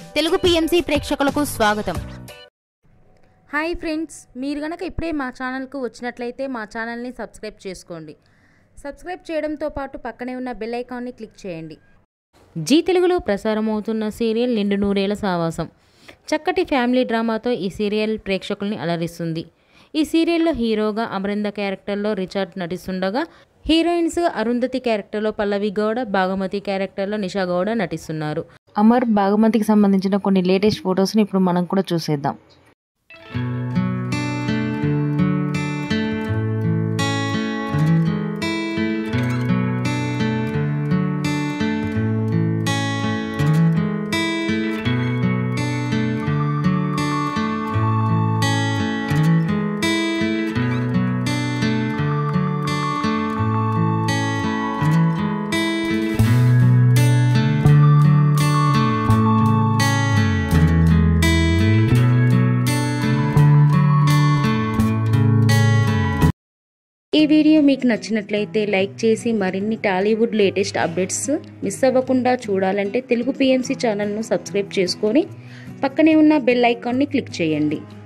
Telugu PMC ప్రేక్షకులకు స్వాగతం. Hi friends, మీరు గనక ఇప్పుడే మా ఛానల్కు వచ్చినట్లయితే మా ఛానల్ని సబ్స్క్రైబ్ చేసుకోండి. సబ్స్క్రైబ్ చేయడంతో పాటు పక్కనే ఉన్న బెల్ ఐకాన్ని క్లిక్ చేయండి. జీ తెలుగులో ప్రసారమవుతున్న సీరియల్ నిండు నూరేళ్ల సావాసం చక్కటి ఫ్యామిలీ డ్రామాతో ఈ సీరియల్ ప్రేక్షకుల్ని అలరిస్తుంది. ఈ సీరియల్లో హీరోగా అమరింద క్యారెక్టర్లో రిచర్డ్ నటిస్తుండగా, హీరోయిన్స్ అరుంధతి క్యారెక్టర్లో పల్లవి గౌడ, భాగమతి క్యారెక్టర్లో నిషా గౌడ నటిస్తున్నారు. అమర్, భాగమతికి సంబంధించిన కొన్ని లేటెస్ట్ ఫొటోస్ని ఇప్పుడు మనం కూడా చూసేద్దాం. ఈ వీడియో మీకు నచ్చినట్లయితే లైక్ చేసి మరిన్ని టాలీవుడ్ లేటెస్ట్ అప్డేట్స్ మిస్ అవ్వకుండా చూడాలంటే తెలుగు పిఎంసి ఛానల్ను సబ్స్క్రైబ్ చేసుకొని పక్కనే ఉన్న బెల్ ఐకాన్ని క్లిక్ చేయండి.